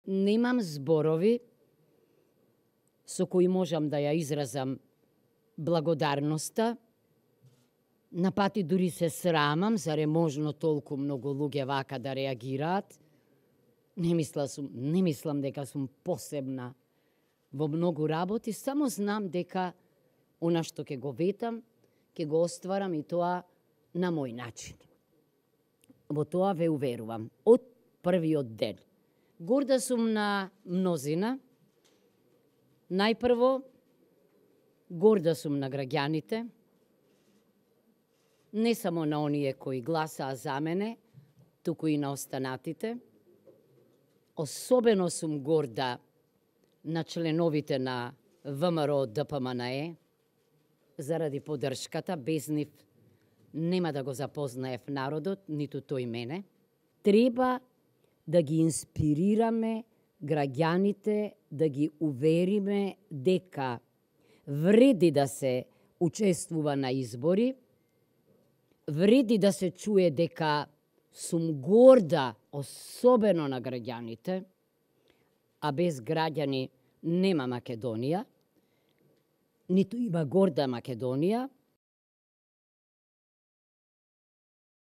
Немам зборови со кои можам да ја изразам благодарноста. На пати дури се срамам, заре можно толку многу луѓе вака да реагираат. Не мислам дека сум посебна во многу работи, само знам дека она што ќе го ветам, ќе го остварам и тоа на мој начин. Во тоа ве уверувам од првиот ден. Горда сум на мнозина. Најпрво, горда сум на граѓаните, не само на оние кои гласаа за мене, туку и на останатите. Особено сум горда на членовите на ВМРО ДПМНЕ, заради поддршката. Без нив нема да го запознаев народот, ниту тој мене. Треба да ги инспирираме граѓаните, да ги увериме дека вреди да се учествува на избори, вреди да се чуе дека сум горда, особено на граѓаните, а без граѓани нема Македонија, ниту има горда Македонија.